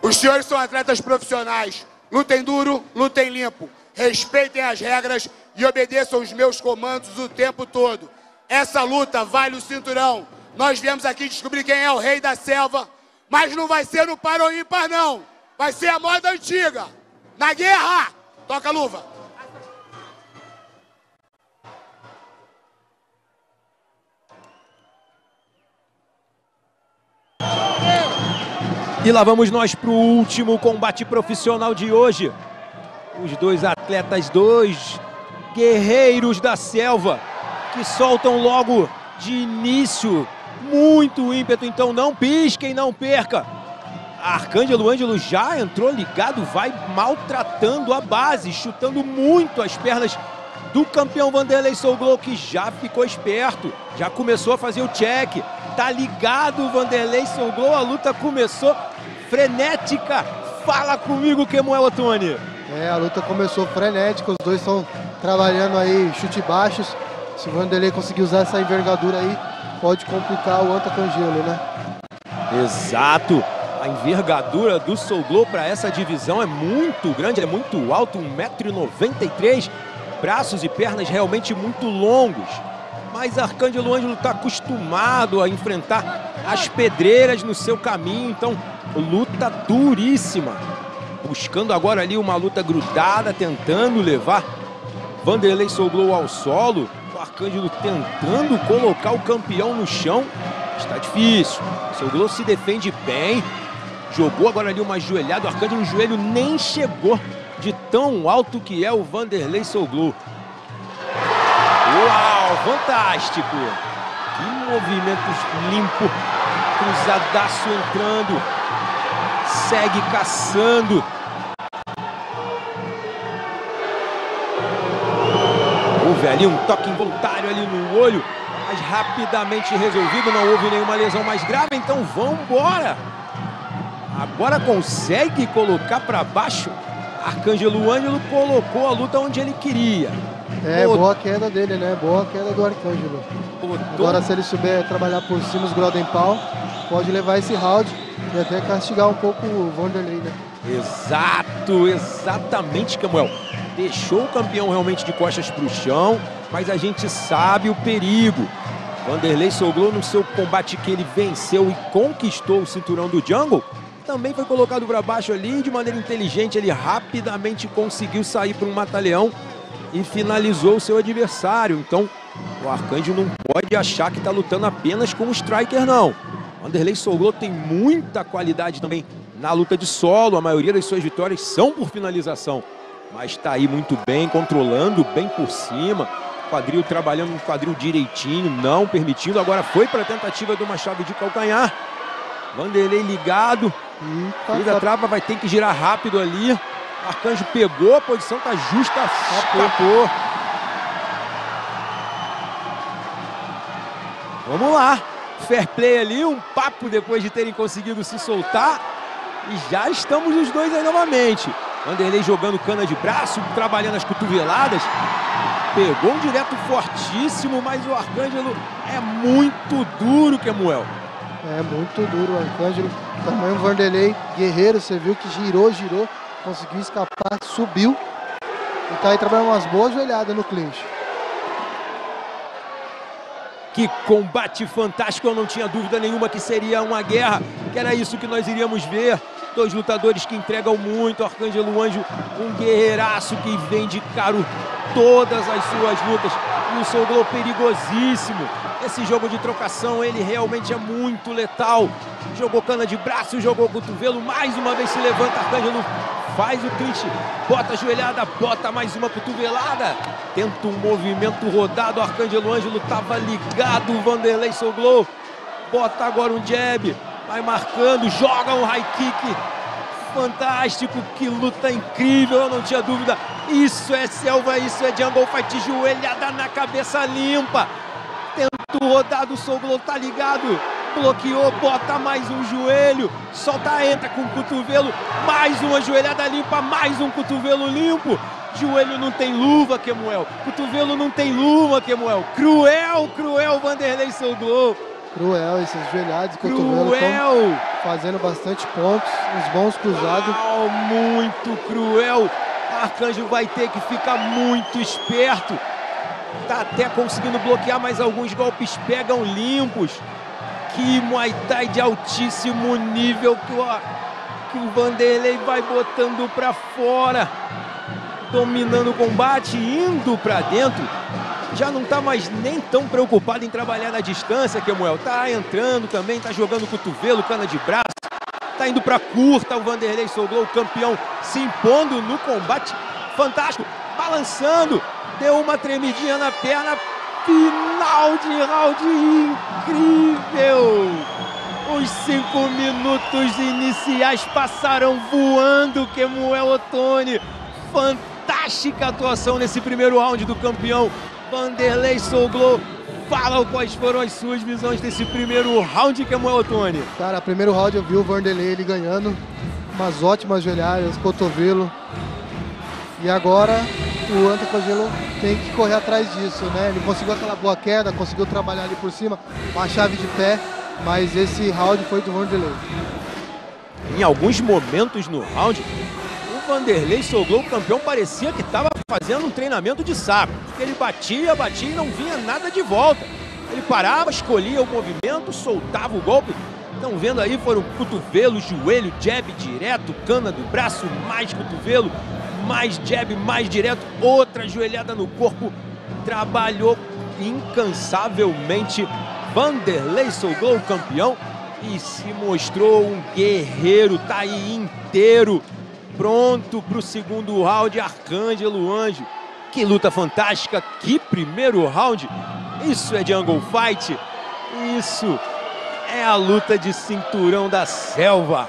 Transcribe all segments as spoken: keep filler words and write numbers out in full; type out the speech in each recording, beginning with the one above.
Os senhores são atletas profissionais. Lutem duro, lutem limpo. Respeitem as regras e obedeçam os meus comandos o tempo todo. Essa luta vale o cinturão. Nós viemos aqui descobrir quem é o rei da selva, mas não vai ser no par ou ímpar, não. Vai ser a moda antiga. Na guerra! Toca a luva. E lá vamos nós para o último combate profissional de hoje. Os dois atletas, dois guerreiros da selva, que soltam logo de início muito ímpeto. Então não pisquem, não perca. Arcângelo Ângelo já entrou ligado, vai maltratando a base, chutando muito as pernas do campeão Vanderlei Soulglow, que já ficou esperto, já começou a fazer o check. Tá ligado, Vanderlei Soulglow, a luta começou frenética. Fala comigo, Kemuel Ottoni. É, a luta começou frenética, os dois estão trabalhando aí chute baixos. Se o Vanderlei conseguir usar essa envergadura aí, pode complicar o Arcângelo, né? Exato. A envergadura do Soulglow para essa divisão é muito grande, é muito alto, um metro e noventa e três, braços e pernas realmente muito longos. Mas Arcângelo Ângelo está acostumado a enfrentar as pedreiras no seu caminho, então luta duríssima. Buscando agora ali uma luta grudada, tentando levar Vanderlei Soulglow ao solo. O Arcângelo tentando colocar o campeão no chão. Está difícil. Soulglow se defende bem. Jogou agora ali uma joelhada. O Arcângelo, o joelho nem chegou de tão alto que é o Vanderlei Soulglow. Uau, fantástico! Que movimentos limpo, cruzadaço entrando, segue caçando. Houve ali um toque involuntário ali no olho, mas rapidamente resolvido, não houve nenhuma lesão mais grave, então vamos embora. Agora consegue colocar para baixo. Arcângelo Ângelo colocou a luta onde ele queria. É, boa queda dele, né? Boa queda do Arcângelo. Agora, se ele souber trabalhar por cima os Golden Paw, pode levar esse round e até castigar um pouco o Vanderlei, né? Exato, exatamente, Kemuel. Deixou o campeão realmente de costas para o chão, mas a gente sabe o perigo. Vanderlei Soulglow, no seu combate que ele venceu e conquistou o cinturão do Jungle, também foi colocado para baixo ali de maneira inteligente. Ele rapidamente conseguiu sair para um mata-leão e finalizou o seu adversário. Então o Arcângelo não pode achar que está lutando apenas com o striker, não. Vanderlei Soulglow tem muita qualidade também na luta de solo. A maioria das suas vitórias são por finalização, mas está aí muito bem, controlando bem por cima. Quadril trabalhando no quadril direitinho, não permitindo. Agora foi para a tentativa de uma chave de calcanhar. Vanderlei ligado. Fez a trava, vai ter que girar rápido ali. Arcanjo pegou, a posição tá justa, escapou. Vamos lá. Fair play ali, um papo depois de terem conseguido se soltar. E já estamos os dois aí novamente. Vanderlei jogando cana de braço, trabalhando as cotoveladas. Pegou um direto fortíssimo, mas o Arcângelo é muito duro, Kemuel. É muito duro o Arcângelo. Tamanho Vanderlei, guerreiro, você viu que girou, girou, conseguiu escapar, subiu. E tá aí trabalhando umas boas joelhadas no clinch. Que combate fantástico, eu não tinha dúvida nenhuma que seria uma guerra, que era isso que nós iríamos ver. Dois lutadores que entregam muito. Arcângelo Ângelo, um guerreiraço que vem de caro todas as suas lutas. E o Soulglow perigosíssimo. Esse jogo de trocação, ele realmente é muito letal. Jogou cana de braço, jogou cotovelo, mais uma vez se levanta. Arcângelo faz o clinch, bota a joelhada, bota mais uma cotovelada. Tenta um movimento rodado, Arcângelo Ângelo estava ligado, o Vanderlei Soulglow. Bota agora um jab, vai marcando, joga um high kick. Fantástico, que luta incrível, eu não tinha dúvida. Isso é selva, isso é jungle fight, joelhada na cabeça limpa. Tenta o rodado, o Soulglow tá ligado. Bloqueou, bota mais um joelho, solta, entra com o cotovelo, mais uma joelhada limpa, mais um cotovelo limpo. Joelho não tem luva, Kemuel. Cotovelo não tem luva, Kemuel. Cruel, cruel Vanderlei Soulglow. Cruel, esses joelhados, cotovelo. Cruel. fazendo bastante pontos, uns bons cruzados. Oh, muito cruel. Arcanjo vai ter que ficar muito esperto. Tá até conseguindo bloquear, mas alguns golpes pegam limpos. Que Muay Thai de altíssimo nível que o, que o Vanderlei vai botando pra fora. Dominando o combate, indo pra dentro. Já não tá mais nem tão preocupado em trabalhar na distância, Kemuel. Tá entrando também, tá jogando cotovelo, cana de braço. Tá indo pra curta, o Vanderlei Soul Glow, o campeão, se impondo no combate. Fantástico, balançando. Deu uma tremidinha na perna. Final de round incrível. Os cinco minutos iniciais passaram voando, Kemuel Otoni. Fantástica atuação nesse primeiro round do campeão Vanderlei Soul Glow. Fala quais foram as suas visões desse primeiro round, Kemuel Otoni. Cara, primeiro round eu vi o Vanderlei ele ganhando. Umas ótimas joelhadas, cotovelo. E agora o Anthony tem que correr atrás disso, né? Ele conseguiu aquela boa queda, conseguiu trabalhar ali por cima, uma chave de pé, mas esse round foi do Vanderlei. Em alguns momentos no round, o Vanderlei Soul Glow, campeão, parecia que estava fazendo um treinamento de saco. Ele batia, batia e não vinha nada de volta. Ele parava, escolhia o movimento, soltava o golpe. Estão vendo aí, foram cotovelo, joelho, jab direto, cana do braço, mais cotovelo, mais jab, mais direto, outra joelhada no corpo. Trabalhou incansavelmente Vanderlei Soul Glow, campeão, e se mostrou um guerreiro. Tá aí inteiro, pronto para o segundo round. Arcângelo Anjo, que luta fantástica, que primeiro round. Isso é Jungle Fight, isso é a luta de cinturão da selva.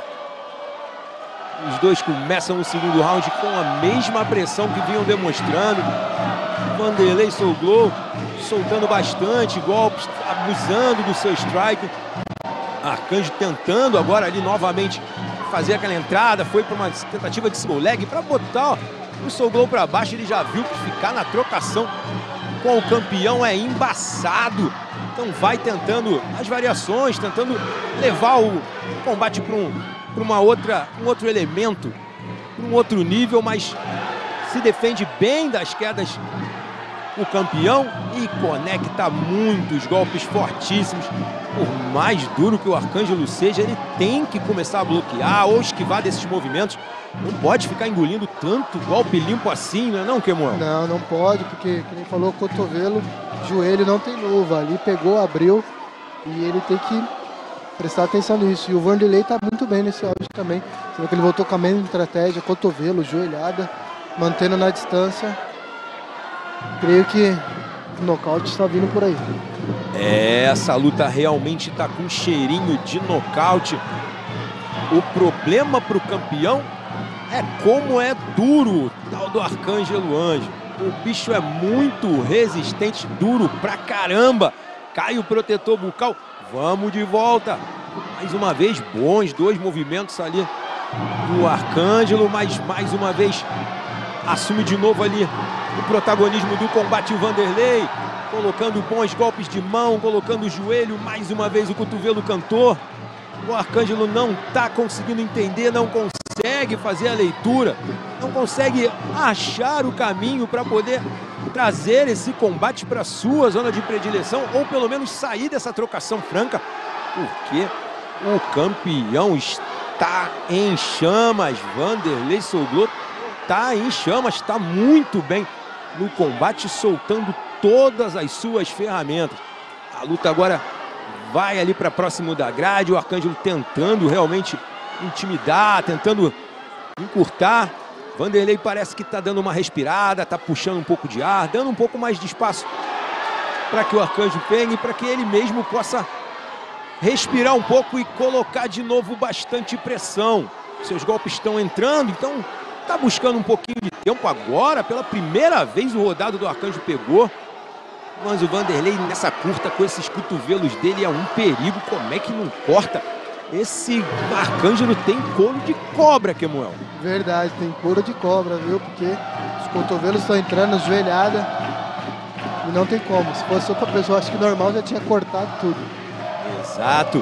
Os dois começam o segundo round com a mesma pressão que vinham demonstrando. Vanderlei Soul Glow soltando bastante golpes, abusando do seu strike. Arcanjo tentando agora ali novamente fazer aquela entrada. Foi para uma tentativa de single leg para botar ó, o Soul Glow para baixo. Ele já viu que ficar na trocação com o campeão é embaçado. Então vai tentando as variações, tentando levar o combate para um, para uma outra, um outro elemento, para um outro nível, mas se defende bem das quedas o campeão e conecta muitos golpes fortíssimos. Por mais duro que o Arcângelo seja, ele tem que começar a bloquear ou esquivar desses movimentos. Não pode ficar engolindo tanto golpe limpo assim, não é não, Kemuel? Não, não pode, porque, como ele falou, cotovelo, joelho não tem luva. Ali pegou, abriu e ele tem que prestar atenção nisso. E o Vanderlei tá muito bem nesse áudio também. Você vê que ele voltou com a mesma estratégia, cotovelo, joelhada, mantendo na distância. Creio que o nocaute está vindo por aí. É, essa luta realmente está com um cheirinho de nocaute. O problema para o campeão é como é duro o tal do Arcângelo Anjo. O bicho é muito resistente, duro pra caramba. Cai o protetor bucal. Vamos de volta. Mais uma vez, bons dois movimentos ali do Arcângelo, mas mais uma vez assume de novo ali o protagonismo do combate o Vanderlei, colocando bons golpes de mão, colocando o joelho, mais uma vez o cotovelo cantor. O Arcângelo não está conseguindo entender, não consegue fazer a leitura, não consegue achar o caminho para poder trazer esse combate para sua zona de predileção, ou pelo menos sair dessa trocação franca, porque o campeão está em chamas. Vanderlei Soul Glow está em chamas, está muito bem no combate, soltando todas as suas ferramentas. A luta agora vai ali para próximo da grade, o Arcângelo tentando realmente intimidar, tentando encurtar. Vanderlei parece que está dando uma respirada, está puxando um pouco de ar, dando um pouco mais de espaço para que o Arcanjo pegue, para que ele mesmo possa respirar um pouco e colocar de novo bastante pressão. Seus golpes estão entrando, então está buscando um pouquinho de tempo agora. Pela primeira vez o rodado do Arcanjo pegou. Mas o Vanderlei nessa curta com esses cotovelos dele é um perigo. Como é que não corta? Esse Arcângelo tem couro de cobra, Kemuel. Verdade, tem couro de cobra, viu? Porque os cotovelos estão entrando, joelhada. E não tem como. Se fosse outra pessoa, acho que normal já tinha cortado tudo. Exato.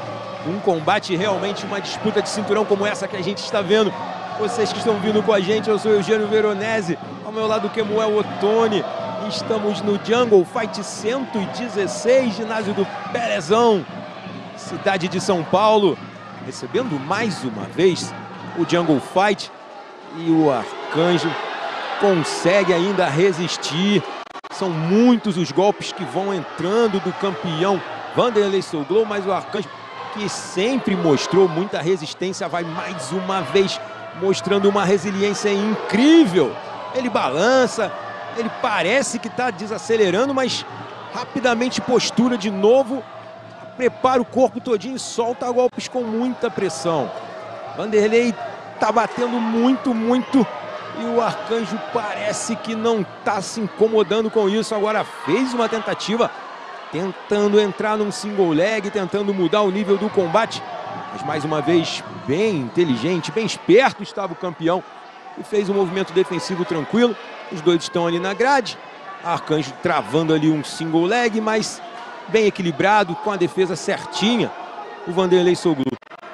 Um combate realmente, uma disputa de cinturão como essa que a gente está vendo. Vocês que estão vindo com a gente, eu sou Eugênio Veronese, ao meu lado Kemuel Otoni. Estamos no Jungle Fight cento e dezesseis, ginásio do Pérezão, cidade de São Paulo, recebendo mais uma vez o Jungle Fight. E o Arcanjo consegue ainda resistir. São muitos os golpes que vão entrando do campeão Wanderlei Souglo, mas o Arcanjo, que sempre mostrou muita resistência, vai mais uma vez mostrando uma resiliência incrível. Ele balança, ele parece que está desacelerando, mas rapidamente postura de novo, prepara o corpo todinho e solta golpes com muita pressão. Wanderlei está batendo muito, muito, e o Arcanjo parece que não está se incomodando com isso. Agora fez uma tentativa, tentando entrar num single leg, tentando mudar o nível do combate. Mas mais uma vez, bem inteligente, bem esperto estava o campeão e fez um movimento defensivo tranquilo. Os dois estão ali na grade. Arcanjo travando ali um single leg, mas bem equilibrado, com a defesa certinha, o Wanderlei Souglo.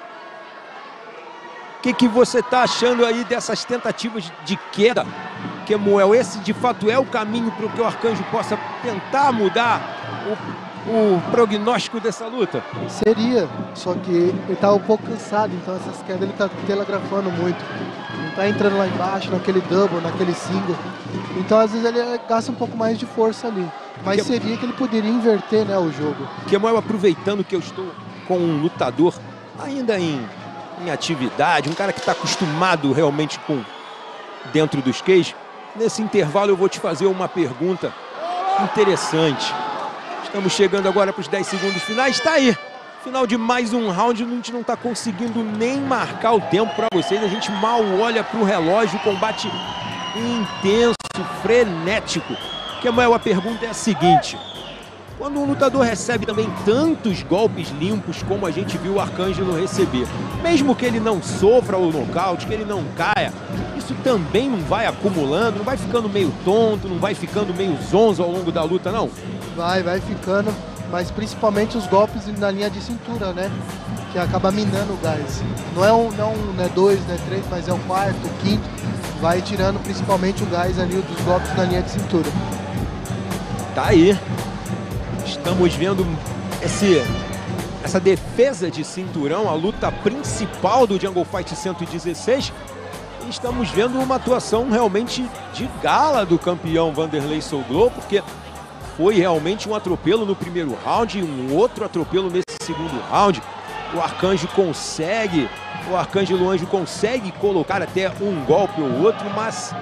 O que, que você está achando aí dessas tentativas de queda, Kemuel? Esse de fato é o caminho para que o Arcanjo possa tentar mudar o, o prognóstico dessa luta? Seria, só que ele está um pouco cansado, então essas quedas ele está telegrafando muito. Não está entrando lá embaixo, naquele double, naquele single. Então às vezes ele gasta um pouco mais de força ali. Mas que... seria que ele poderia inverter, né, o jogo. Kemuel, aproveitando que eu estou com um lutador ainda em... em atividade, um cara que está acostumado realmente com dentro dos queijos, nesse intervalo eu vou te fazer uma pergunta interessante. Estamos chegando agora para os dez segundos finais. Está aí, final de mais um round. A gente não está conseguindo nem marcar o tempo para vocês. A gente mal olha para o relógio. Combate intenso, frenético. Kemuel, a pergunta é a seguinte: quando um lutador recebe também tantos golpes limpos como a gente viu o Arcângelo receber, mesmo que ele não sofra o nocaute, que ele não caia, isso também não vai acumulando, não vai ficando meio tonto, não vai ficando meio zonzo ao longo da luta, não? Vai, vai ficando, mas principalmente os golpes na linha de cintura, né? Que acaba minando o gás. Não é um, não, não é dois, não é três, mas é o quarto, o quinto. Vai tirando principalmente o gás ali dos golpes na linha de cintura. Tá aí. Estamos vendo esse, essa defesa de cinturão, a luta principal do Jungle Fight cento e dezesseis. E estamos vendo uma atuação realmente de gala do campeão Wanderlei Souglo, porque foi realmente um atropelo no primeiro round e um outro atropelo nesse segundo round. O Arcanjo consegue, o Arcângelo Anjo consegue colocar até um golpe ou outro, mas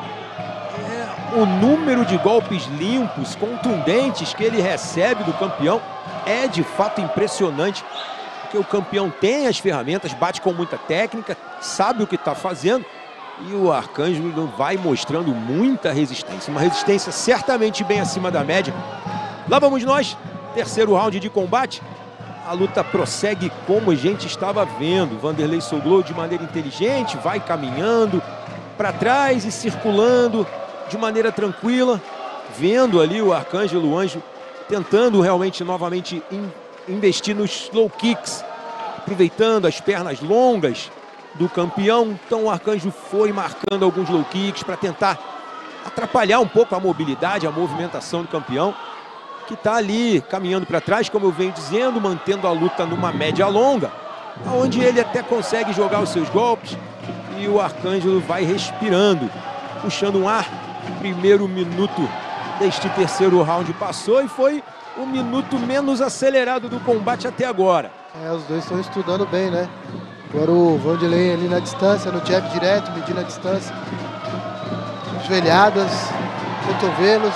o número de golpes limpos, contundentes que ele recebe do campeão é de fato impressionante, porque o campeão tem as ferramentas, bate com muita técnica, sabe o que está fazendo, e o Arcângelo vai mostrando muita resistência, uma resistência certamente bem acima da média. Lá vamos nós, terceiro round de combate. A luta prossegue como a gente estava vendo. Wanderlei Souglo, de maneira inteligente, vai caminhando para trás e circulando de maneira tranquila, vendo ali o Arcângelo Anjo tentando realmente novamente in, investir nos low kicks, aproveitando as pernas longas do campeão. Então o Arcanjo foi marcando alguns low kicks para tentar atrapalhar um pouco a mobilidade, a movimentação do campeão, que está ali caminhando para trás, como eu venho dizendo, mantendo a luta numa média longa, onde ele até consegue jogar os seus golpes, e o Arcângelo vai respirando, puxando um ar. Primeiro minuto deste terceiro round passou e foi o minuto menos acelerado do combate até agora. É, os dois estão estudando bem, né? Agora o Wanderlei ali na distância, no jab direto, medindo a distância. Joelhadas, cotovelos.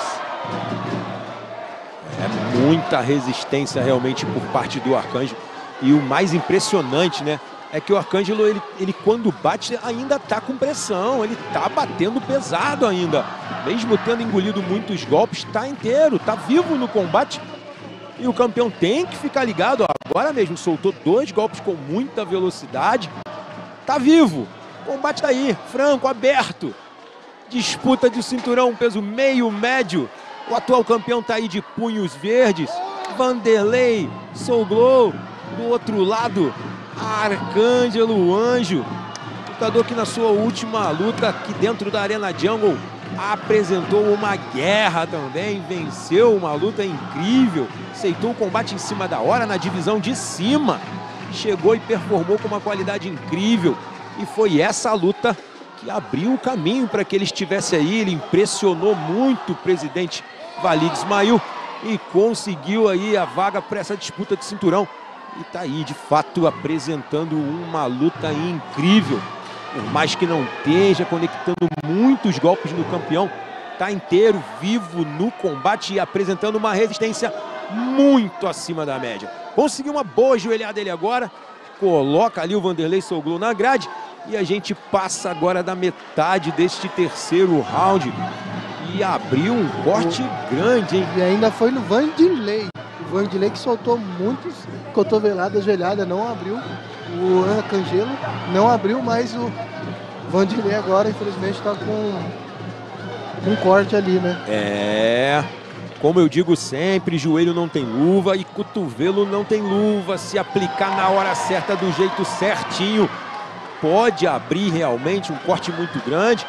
É muita resistência realmente por parte do Arcanjo. E o mais impressionante, né, é que o Arcângelo, ele, ele quando bate, ainda está com pressão, ele está batendo pesado ainda. Mesmo tendo engolido muitos golpes, está inteiro, está vivo no combate. E o campeão tem que ficar ligado, ó, agora mesmo soltou dois golpes com muita velocidade. Está vivo, o combate está aí, franco, aberto. Disputa de cinturão, peso meio médio. O atual campeão está aí de punhos verdes. Wanderlei Souglo Do outro lado, Arcângelo Anjo, lutador que na sua última luta aqui dentro da Arena Jungle apresentou uma guerra também, venceu uma luta incrível, aceitou o combate em cima da hora na divisão de cima, chegou e performou com uma qualidade incrível, e foi essa luta que abriu o caminho para que ele estivesse aí. Ele impressionou muito o presidente Walid Ismail e conseguiu aí a vaga para essa disputa de cinturão, e tá aí de fato apresentando uma luta incrível. Por mais que não esteja conectando muitos golpes no campeão, tá inteiro, vivo no combate e apresentando uma resistência muito acima da média. Conseguiu uma boa joelhada ele agora, coloca ali o Vanderlei Soglou na grade, e a gente passa agora da metade deste terceiro round e abriu um corte grande, hein? E ainda foi no Vanderlei. O Vanderlei que soltou muitos cotoveladas, joelhada, não abriu. O Arcângelo não abriu, mas o Vanderlei agora, infelizmente, está com um corte ali, né? É, como eu digo sempre, joelho não tem luva e cotovelo não tem luva. Se aplicar na hora certa, do jeito certinho, pode abrir realmente um corte muito grande.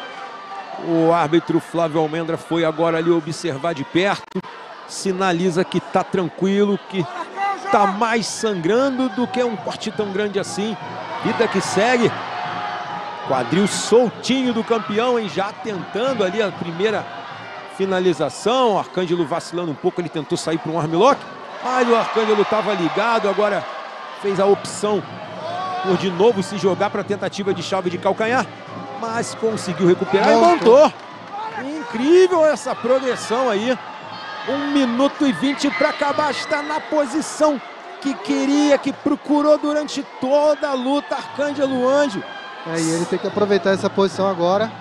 O árbitro Flávio Almendra foi agora ali observar de perto, sinaliza que tá tranquilo, que tá mais sangrando do que um corte tão grande assim. Vida que segue. Quadril soltinho do campeão, hein? Já tentando ali a primeira finalização. O Arcângelo vacilando um pouco, ele tentou sair para um armlock, mas o Arcângelo estava ligado, agora fez a opção por de novo se jogar para a tentativa de chave de calcanhar, mas conseguiu recuperar e montou. Incrível essa progressão aí. um minuto e vinte para acabar, está na posição que queria, que procurou durante toda a luta Arcângelo Anjo. É, e ele tem que aproveitar essa posição agora.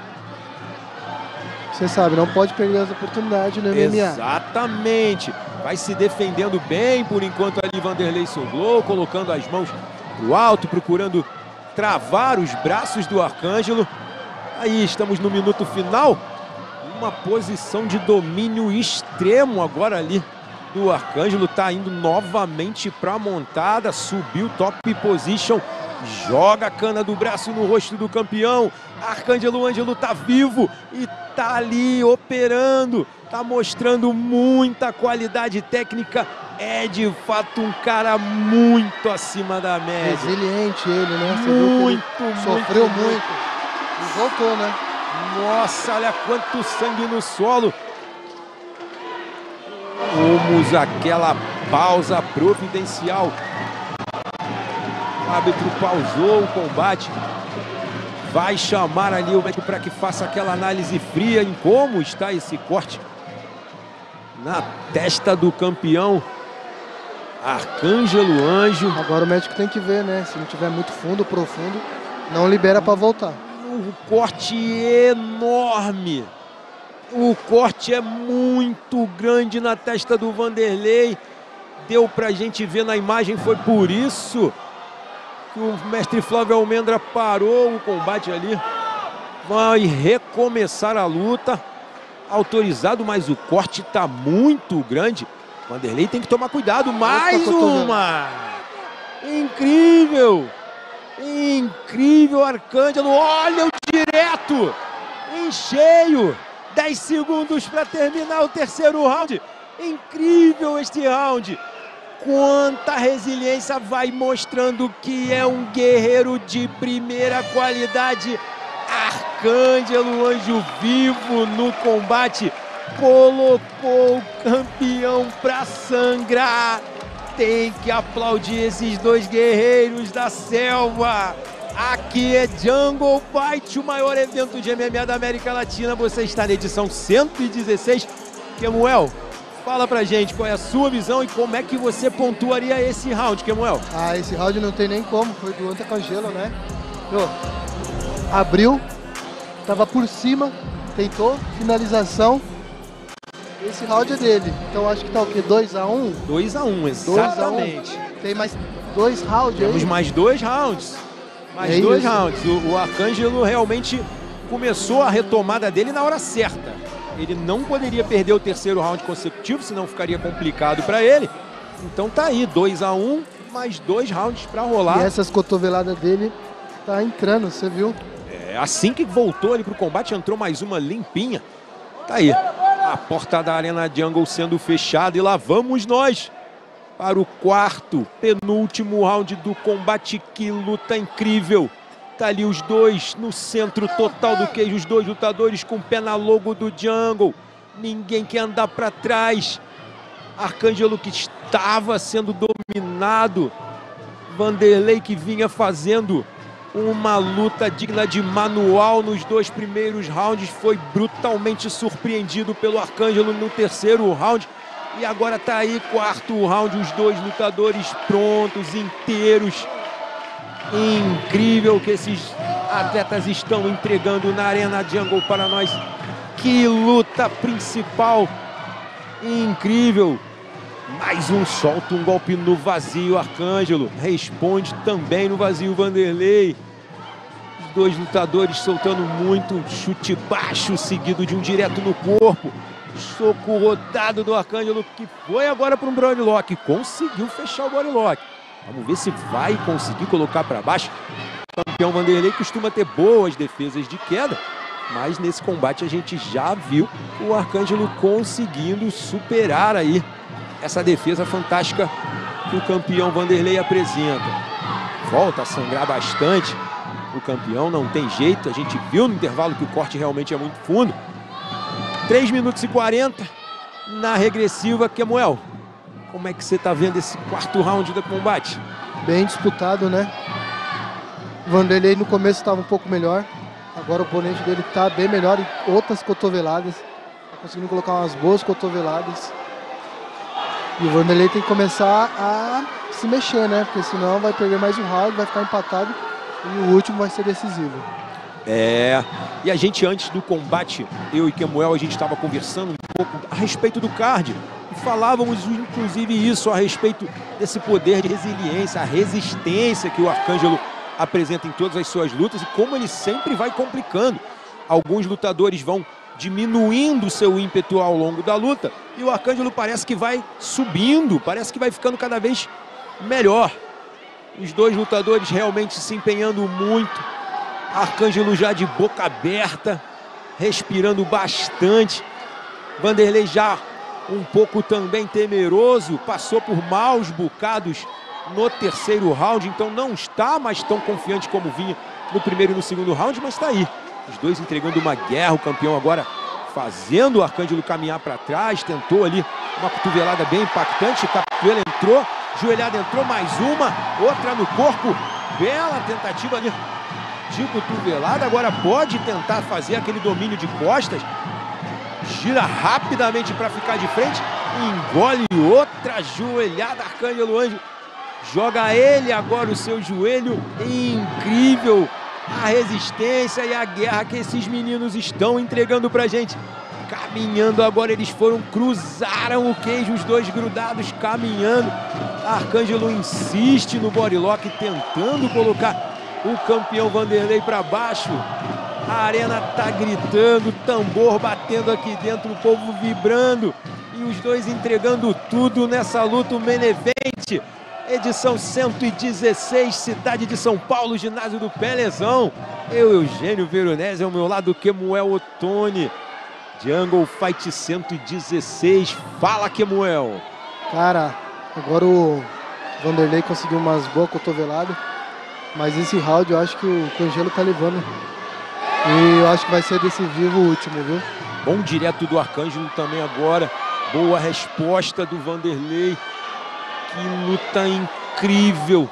Você sabe, não pode perder as oportunidades no M M A. Exatamente. Vai se defendendo bem, por enquanto ali Vanderlei Soglou, colocando as mãos pro alto, procurando travar os braços do Arcângelo. Aí estamos no minuto final. Uma posição de domínio extremo agora ali do Arcângelo. Tá indo novamente para a montada, subiu top position, joga a cana do braço no rosto do campeão. Arcângelo Ângelo tá vivo e tá ali operando, tá mostrando muita qualidade técnica. É de fato um cara muito acima da média. Resiliente ele, né? Você muito, viu que ele muito, sofreu muito. muito e voltou, né? Nossa, olha quanto sangue no solo. Vamos aquela pausa providencial. O árbitro pausou o combate. Vai chamar ali o médico para que faça aquela análise fria em como está esse corte na testa do campeão Arcângelo Anjo. Agora o médico tem que ver, né? Se não tiver muito fundo, profundo, não libera para voltar. O corte enorme. O corte é muito grande na testa do Vanderlei. Deu pra gente ver na imagem, foi por isso que o mestre Flávio Almendra parou o combate ali. Vai recomeçar a luta. Autorizado, mas o corte tá muito grande. Vanderlei tem que tomar cuidado. Mais uma! Incrível! Incrível, Arcângelo. Olha o direto! Em cheio! dez segundos para terminar o terceiro round. Incrível este round. Quanta resiliência, vai mostrando que é um guerreiro de primeira qualidade. Arcângelo Anjo vivo no combate. Colocou o campeão para sangrar. Tem que aplaudir esses dois guerreiros da selva. Aqui é Jungle Fight, o maior evento de M M A da América Latina. Você está na edição cento e dezesseis. Kemuel, fala pra gente qual é a sua visão e como é que você pontuaria esse round, Kemuel. Ah, esse round não tem nem como, foi do Arcângelo, né? Pô, abriu, tava por cima, tentou, finalização. Esse round é dele, então acho que tá o quê? dois a um? dois a um, exatamente. Tem mais dois rounds aí? Temos mais dois rounds. Mais é dois isso. rounds. O, o Arcângelo realmente começou a retomada dele na hora certa. Ele não poderia perder o terceiro round consecutivo, senão ficaria complicado para ele. Então tá aí, dois a um. mais dois rounds para rolar. E essas cotoveladas dele tá entrando, você viu? É, assim que voltou ali pro combate, entrou mais uma limpinha. Tá aí, a porta da Arena Jungle sendo fechada e lá vamos nós para o quarto, penúltimo round do combate. Que luta incrível. Tá ali os dois no centro total do queijo, os dois lutadores com o pé na logo do Jungle. Ninguém quer andar para trás. Arcângelo que estava sendo dominado. Vanderlei que vinha fazendo uma luta digna de manual nos dois primeiros rounds. Foi brutalmente surpreendido pelo Arcângelo no terceiro round. E agora tá aí, quarto round, os dois lutadores prontos, inteiros. Incrível que esses atletas estão entregando na Arena Jungle para nós. Que luta principal. Incrível. Mais um solta, um golpe no vazio. Arcângelo responde também no vazio. Vanderlei. Os dois lutadores soltando muito chute baixo, seguido de um direto no corpo. Soco rodado do Arcângelo, que foi agora para um bodylock. Conseguiu fechar o bodylock. Vamos ver se vai conseguir colocar para baixo. O campeão Vanderlei costuma ter boas defesas de queda, mas nesse combate a gente já viu o Arcângelo conseguindo superar aí essa defesa fantástica que o campeão Vanderlei apresenta. Volta a sangrar bastante. O campeão não tem jeito. A gente viu no intervalo que o corte realmente é muito fundo. três minutos e quarenta na regressiva. Kemuel, como é que você está vendo esse quarto round do combate? Bem disputado, né? O Vanderlei no começo estava um pouco melhor. Agora o oponente dele está bem melhor em outras cotoveladas. Está conseguindo colocar umas boas cotoveladas. E o Vanderlei tem que começar a se mexer, né? Porque senão vai perder mais um round, vai ficar empatado. E o último vai ser decisivo. É, e a gente antes do combate, eu e Kemuel, a gente estava conversando um pouco a respeito do card. E falávamos inclusive isso a respeito desse poder de resiliência, a resistência que o Arcângelo apresenta em todas as suas lutas e como ele sempre vai complicando. Alguns lutadores vão diminuindo seu ímpeto ao longo da luta e o Arcângelo parece que vai subindo, parece que vai ficando cada vez melhor. Os dois lutadores realmente se empenhando muito. Arcângelo já de boca aberta, respirando bastante. Vanderlei já um pouco também temeroso, passou por maus bocados no terceiro round, então não está mais tão confiante como vinha no primeiro e no segundo round, mas está aí. Os dois entregando uma guerra, o campeão agora fazendo o Arcângelo caminhar para trás, tentou ali uma cotovelada bem impactante, Capoeira entrou, joelhada entrou, mais uma, outra no corpo, bela tentativa ali de cotovelada, agora pode tentar fazer aquele domínio de costas, gira rapidamente para ficar de frente, engole outra joelhada, Arcângelo Anjo joga ele agora o seu joelho. Incrível a resistência e a guerra que esses meninos estão entregando pra gente. Caminhando agora, eles foram, cruzaram o queijo, os dois grudados caminhando. Arcângelo insiste no bodylock, tentando colocar o campeão Vanderlei para baixo. A arena tá gritando, tambor batendo aqui dentro, o povo vibrando. E os dois entregando tudo nessa luta, o main event. Edição cento e dezesseis, cidade de São Paulo, ginásio do Pelezão. Eu, Eugênio Veronese, ao meu lado, Kemuel Ottoni. Jungle Fight cento e dezesseis. Fala, Kemuel. Cara, agora o Vanderlei conseguiu umas boas cotoveladas. Mas esse round eu acho que o Arcângelo tá levando. E eu acho que vai ser decisivo o último, viu? Bom direto do Arcângelo também agora. Boa resposta do Vanderlei. Que luta incrível.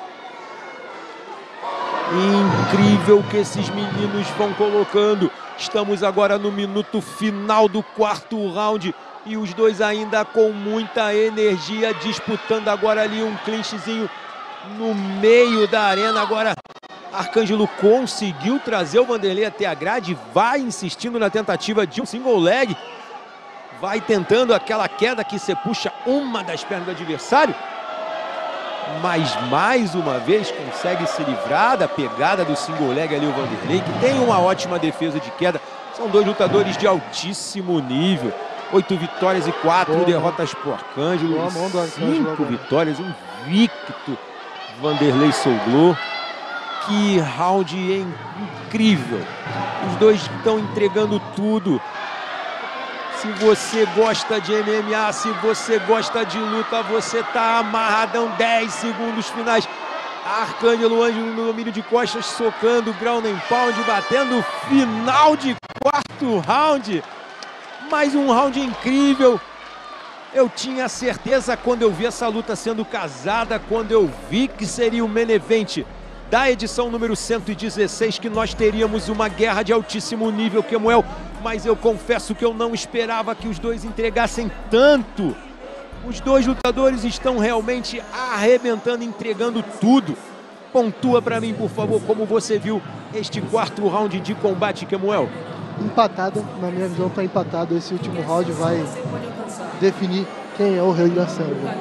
Incrível que esses meninos vão colocando. Estamos agora no minuto final do quarto round. E os dois ainda com muita energia, disputando agora ali um clinchzinho no meio da arena. Agora Arcângelo conseguiu trazer o Vanderlei até a grade. Vai insistindo na tentativa de um single leg. Vai tentando aquela queda que você puxa uma das pernas do adversário. Mas mais uma vez consegue se livrar da pegada do single leg ali o Vanderlei, que tem uma ótima defesa de queda. São dois lutadores de altíssimo nível. Oito vitórias e quatro Boa. derrotas pro Arcângelo. Boa, cinco vitórias, invicto Vanderlei Souglu. Que round incrível. Os dois estão entregando tudo. Se você gosta de M M A, se você gosta de luta, você tá amarradão. dez segundos finais. Arcângelo Anjo no domínio de costas, socando, ground and pound, batendo. Final de quarto round. Mais um round incrível. Eu tinha certeza quando eu vi essa luta sendo casada, quando eu vi que seria o main event da edição número cento e dezesseis, que nós teríamos uma guerra de altíssimo nível, Kemuel. Mas eu confesso que eu não esperava que os dois entregassem tanto. Os dois lutadores estão realmente arrebentando, entregando tudo. Pontua para mim, por favor, como você viu este quarto round de combate, Kemuel. Empatado, na minha visão está empatado. Esse último round vai definir quem é o rei da selva.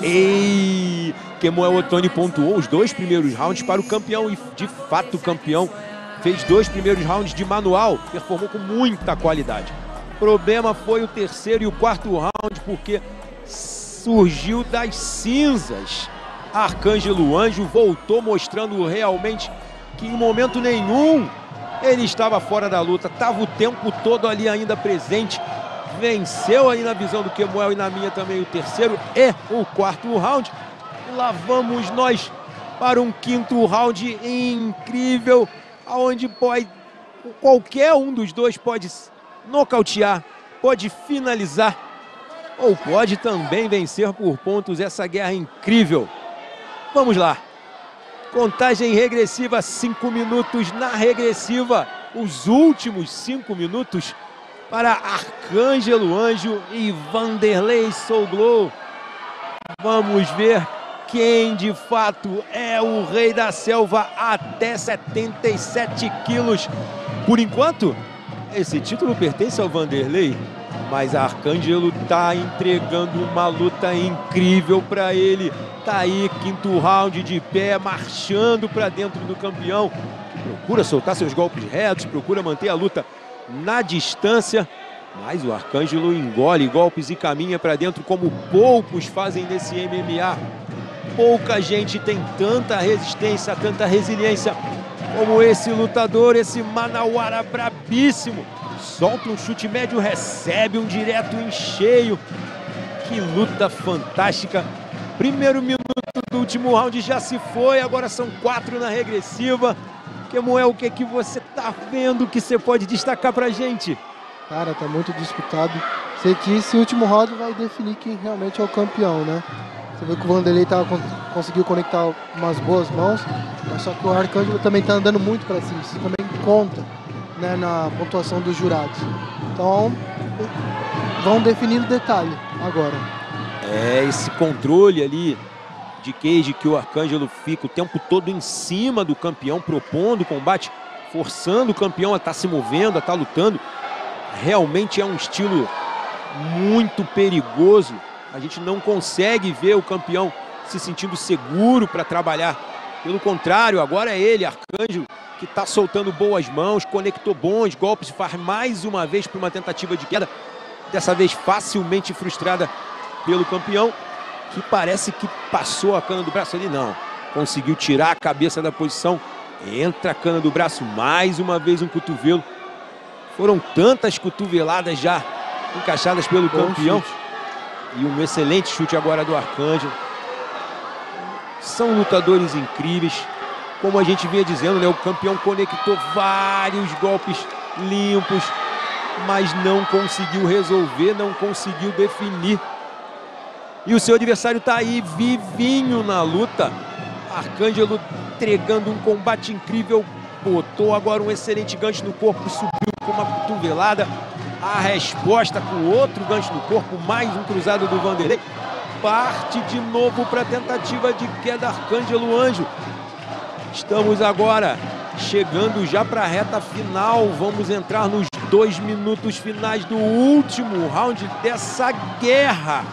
Ei, Kemuel Otoni pontuou os dois primeiros rounds para o campeão e, de fato, o campeão fez dois primeiros rounds de manual, performou com muita qualidade. O problema foi o terceiro e o quarto round, porque surgiu das cinzas. Arcângelo Anjo voltou mostrando realmente que em momento nenhum ele estava fora da luta, estava o tempo todo ali ainda presente. Venceu aí na visão do Kemuel e na minha também o terceiro e o quarto round. Lá vamos nós para um quinto round incrível, onde pode, qualquer um dos dois pode nocautear, pode finalizar ou pode também vencer por pontos essa guerra incrível. Vamos lá. Contagem regressiva, cinco minutos na regressiva. Os últimos cinco minutos para Arcângelo Anjo e Vanderlei Souglu. Vamos ver quem de fato é o rei da selva até setenta e sete quilos. Por enquanto, esse título pertence ao Vanderlei, mas Arcângelo tá entregando uma luta incrível para ele. Tá aí, quinto round de pé, marchando para dentro do campeão. Procura soltar seus golpes retos, procura manter a luta na distância. Mas o Arcângelo engole golpes e caminha para dentro como poucos fazem nesse M M A. Pouca gente tem tanta resistência, tanta resiliência como esse lutador, esse manauara brabíssimo. Solta um chute médio, recebe um direto em cheio. Que luta fantástica. Primeiro minuto do último round já se foi, agora são quatro na regressiva. Kemuel, o que é que você tá vendo que você pode destacar pra gente? Cara, tá muito disputado. Sei que esse último round vai definir quem realmente é o campeão, né? Você viu que o Vanderlei tá, conseguiu conectar umas boas mãos, mas só que o Arcângelo também tá andando muito pra cima. Isso também conta, né, na pontuação dos jurados. Então, vão definir o detalhe agora. É, esse controle ali de cage que o Arcângelo fica o tempo todo em cima do campeão, propondo o combate, forçando o campeão a estar se movendo, a estar lutando. Realmente é um estilo muito perigoso. A gente não consegue ver o campeão se sentindo seguro para trabalhar. Pelo contrário, agora é ele, Arcângelo, que está soltando boas mãos, conectou bons golpes, faz mais uma vez para uma tentativa de queda. Dessa vez facilmente frustrada pelo campeão, que parece que passou a cana do braço ali. Não, conseguiu tirar a cabeça da posição. Entra a cana do braço, mais uma vez um cotovelo. Foram tantas cotoveladas já encaixadas pelo Bom campeão. Chute. E um excelente chute agora do Arcângelo. São lutadores incríveis. Como a gente vinha dizendo, né? O campeão conectou vários golpes limpos, mas não conseguiu resolver, não conseguiu definir. E o seu adversário está aí, vivinho na luta. Arcângelo entregando um combate incrível. Botou agora um excelente gancho no corpo, subiu com uma cotovelada. A resposta com outro gancho no corpo, mais um cruzado do Vanderlei. Parte de novo para a tentativa de queda Arcângelo Anjo. Estamos agora chegando já para a reta final. Vamos entrar nos dois minutos finais do último round dessa guerra.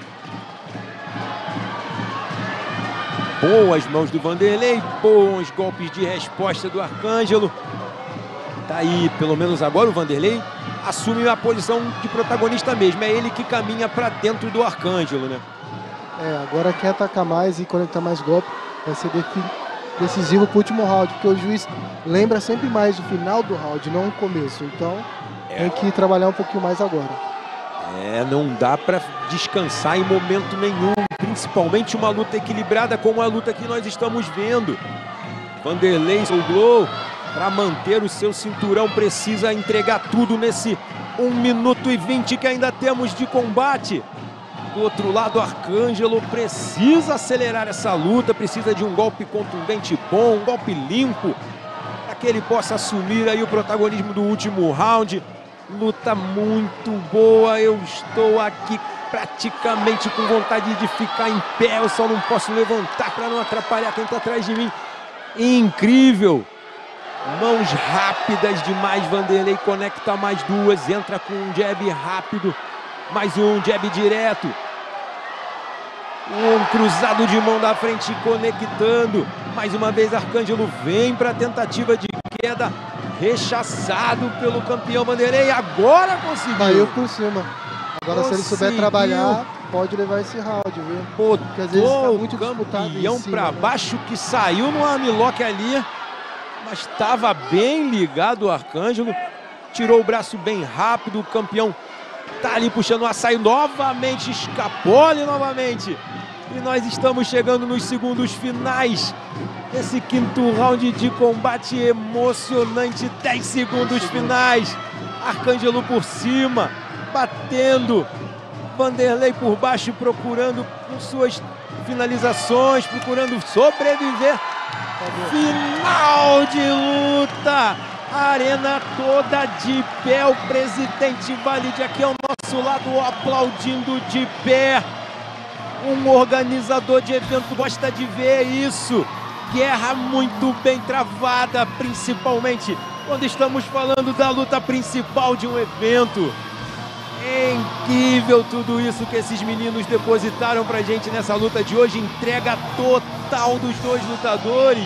Boas mãos do Vanderlei, bons golpes de resposta do Arcângelo. Tá aí, pelo menos agora o Vanderlei assume a posição de protagonista mesmo. É ele que caminha para dentro do Arcângelo, né? É, agora quer atacar mais e conectar mais golpe. vai ser decisivo para o último round, porque o juiz lembra sempre mais o final do round, não o começo. Então é. tem que trabalhar um pouquinho mais agora. É, não dá para descansar em momento nenhum, principalmente uma luta equilibrada como a luta que nós estamos vendo. Vanderlei Souglow, para manter o seu cinturão, precisa entregar tudo nesse um minuto e vinte que ainda temos de combate. Do outro lado, Arcângelo precisa acelerar essa luta, precisa de um golpe contundente bom, um golpe limpo, para que ele possa assumir aí o protagonismo do último round. Luta muito boa, eu estou aqui praticamente com vontade de ficar em pé, eu só não posso levantar para não atrapalhar quem está atrás de mim. Incrível! Mãos rápidas demais, Vanderlei conecta mais duas, entra com um jab rápido, mais um jab direto. Um cruzado de mão da frente conectando. Mais uma vez Arcângelo vem para a tentativa de queda, rechaçado pelo campeão Vanderlei. Agora conseguiu. Caiu por cima. Agora conseguiu. Se ele souber trabalhar, pode levar esse round, viu? Botou porque às vezes tá muito o campeão para né? baixo, que saiu no armlock ali. Mas estava bem ligado o Arcângelo. Tirou o braço bem rápido. O campeão tá ali puxando o açaí novamente. Escapole novamente. E nós estamos chegando nos segundos finais. Esse quinto round de combate emocionante. dez segundos finais. Arcângelo por cima. Batendo. Vanderlei por baixo procurando com suas finalizações. Procurando sobreviver. Final de luta, a arena toda de pé, o presidente Valide aqui ao nosso lado aplaudindo de pé. Um organizador de evento gosta de ver isso, guerra muito bem travada, principalmente quando estamos falando da luta principal de um evento. É incrível tudo isso que esses meninos depositaram pra gente nessa luta de hoje. Entrega total dos dois lutadores.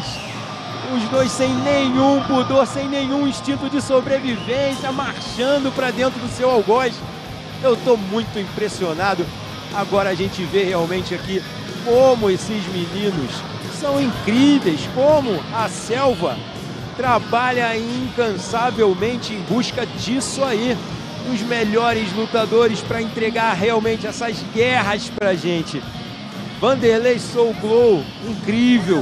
Os dois sem nenhum pudor, sem nenhum instinto de sobrevivência, marchando pra dentro do seu algoz. Eu tô muito impressionado. Agora a gente vê realmente aqui como esses meninos são incríveis, como a selva trabalha incansavelmente em busca disso aí. Os melhores lutadores para entregar realmente essas guerras pra gente. Vanderlei Souglow, incrível.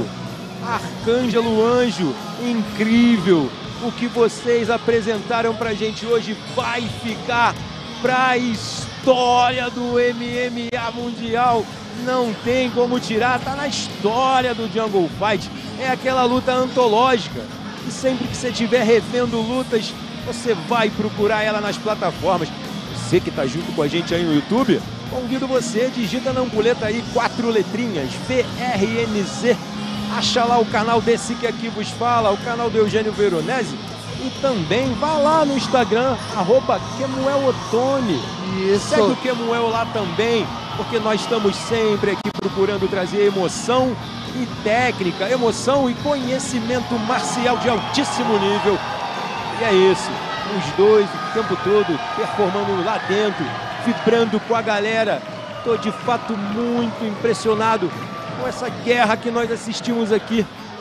Arcângelo Anjo, incrível. O que vocês apresentaram pra gente hoje vai ficar pra história do M M A mundial. Não tem como tirar, tá na história do Jungle Fight. É aquela luta antológica. E sempre que você estiver revendo lutas, você vai procurar ela nas plataformas. Você que está junto com a gente aí no YouTube, convido você, digita na ampulheta aí quatro letrinhas, V R N Z. Acha lá o canal desse que aqui vos fala, o canal do Eugênio Veronese. E também vá lá no Instagram, arroba Kemuel Otoni. Isso. Segue o Kemuel lá também, porque nós estamos sempre aqui procurando trazer emoção e técnica, emoção e conhecimento marcial de altíssimo nível. E é isso, os dois o tempo todo performando lá dentro, vibrando com a galera. Estou de fato muito impressionado com essa guerra que nós assistimos aqui.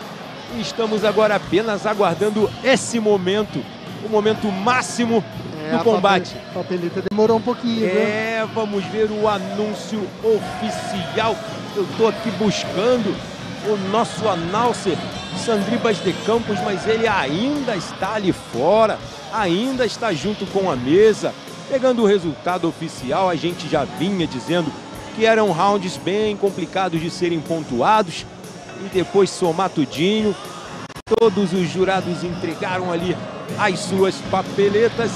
E estamos agora apenas aguardando esse momento, o momento máximo é, do combate. A papeleta demorou um pouquinho, É, né? Vamos ver o anúncio oficial. Eu estou aqui buscando o nosso announcer, Sandribas de Campos, mas ele ainda está ali fora, ainda está junto com a mesa. Pegando o resultado oficial, a gente já vinha dizendo que eram rounds bem complicados de serem pontuados. E depois somar tudinho, todos os jurados entregaram ali as suas papeletas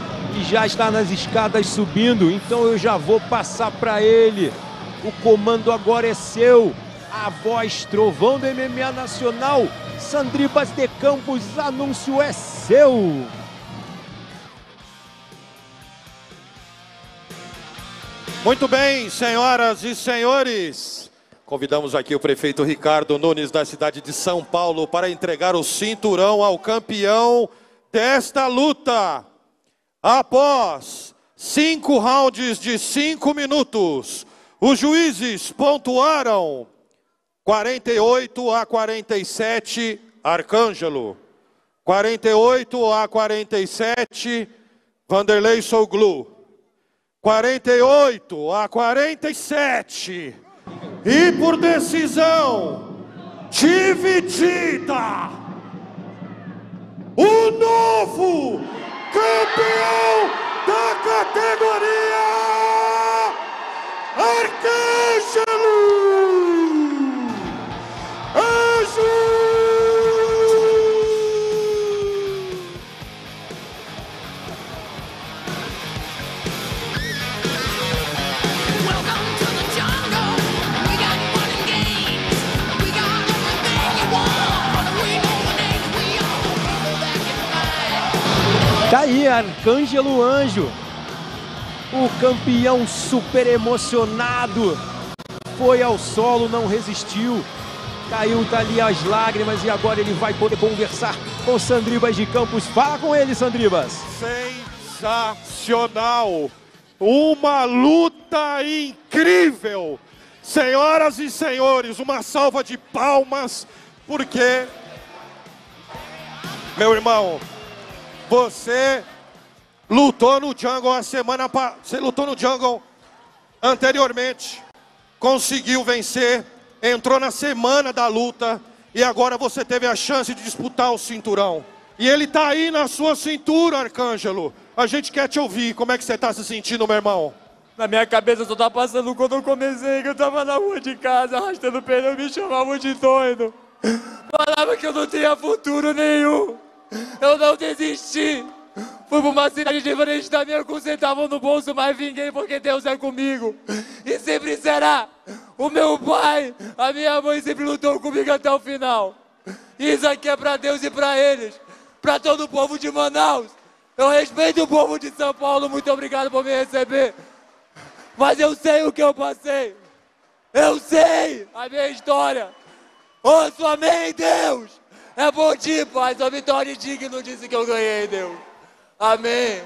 e já está nas escadas subindo. Então eu já vou passar para ele. O comando agora é seu. A voz trovão do M M A Nacional, Sandribas de Campos, anúncio é seu. Muito bem, senhoras e senhores. Convidamos aqui o prefeito Ricardo Nunes da cidade de São Paulo para entregar o cinturão ao campeão desta luta. Após cinco rounds de cinco minutos, os juízes pontuaram quarenta e oito a quarenta e sete, Arcângelo. quarenta e oito a quarenta e sete, Vanderlei Souglu. quarenta e oito a quarenta e sete. E por decisão dividida, o novo campeão da categoria Arcângelo Anjo. Tá aí, Arcângelo Anjo, o campeão super emocionado, foi ao solo, não resistiu, caiu dali as lágrimas e agora ele vai poder conversar com Sandribas de Campos. Fala com ele, Sandribas. Sensacional, uma luta incrível. Senhoras e senhores, uma salva de palmas, porque, meu irmão, você lutou no Jungle a semana pa... Você lutou no Jungle anteriormente, conseguiu vencer, entrou na semana da luta e agora você teve a chance de disputar o cinturão. E ele tá aí na sua cintura, Arcângelo. A gente quer te ouvir. Como é que você tá se sentindo, meu irmão? Na minha cabeça só tá passando quando eu comecei, que eu tava na rua de casa arrastando pneu, me chamavam de doido. Falava que eu não tinha futuro nenhum. Eu não desisti. Fui pra uma cidade diferente da minha com um centavo no bolso, mas vinguei porque Deus é comigo. E sempre será. O meu pai, a minha mãe sempre lutou comigo até o final. Isso aqui é pra Deus e pra eles. Pra todo o povo de Manaus. Eu respeito o povo de São Paulo, muito obrigado por me receber. Mas eu sei o que eu passei. Eu sei a minha história. Ouço, amém, Deus. É bom ti, Pai, sua vitória digna disse que eu ganhei, Deus. Amém.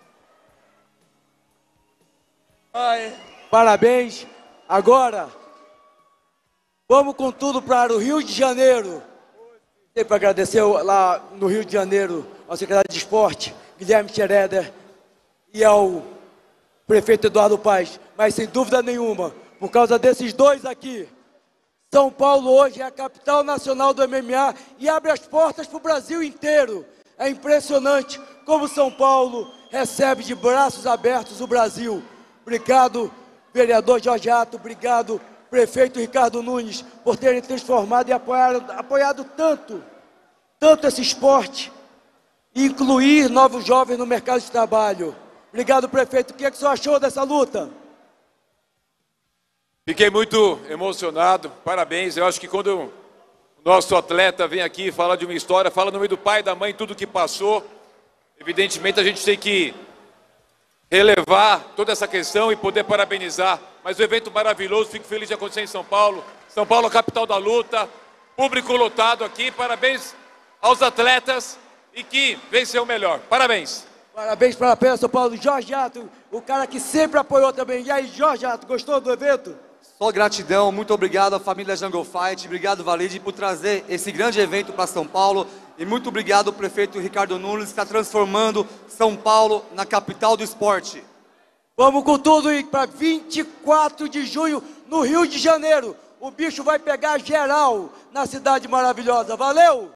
Ai. Parabéns. Agora, vamos com tudo para o Rio de Janeiro. Tenho para agradecer lá no Rio de Janeiro ao secretário de Esporte, Guilherme Schroeder, e ao prefeito Eduardo Paes. Mas sem dúvida nenhuma, por causa desses dois aqui, São Paulo hoje é a capital nacional do M M A e abre as portas para o Brasil inteiro. É impressionante como São Paulo recebe de braços abertos o Brasil. Obrigado, vereador Jorge Ato, obrigado, prefeito Ricardo Nunes, por terem transformado e apoiado, apoiado tanto, tanto esse esporte, e incluir novos jovens no mercado de trabalho. Obrigado, prefeito. O que é que o senhor achou dessa luta? Fiquei muito emocionado, parabéns. Eu acho que quando o nosso atleta vem aqui e fala de uma história, fala no nome do pai, da mãe, tudo que passou, evidentemente a gente tem que relevar toda essa questão e poder parabenizar. Mas o evento maravilhoso, fico feliz de acontecer em São Paulo. São Paulo, a capital da luta, público lotado aqui, parabéns aos atletas e que venceu o melhor. Parabéns. Parabéns para a Pena São Paulo. Jorge Ato, o cara que sempre apoiou também. E aí, Jorge Ato, gostou do evento? Só gratidão, muito obrigado à família Jungle Fight, obrigado Valide por trazer esse grande evento para São Paulo e muito obrigado ao prefeito Ricardo Nunes que está transformando São Paulo na capital do esporte. Vamos com tudo e para vinte e quatro de junho no Rio de Janeiro, o bicho vai pegar geral na cidade maravilhosa, valeu!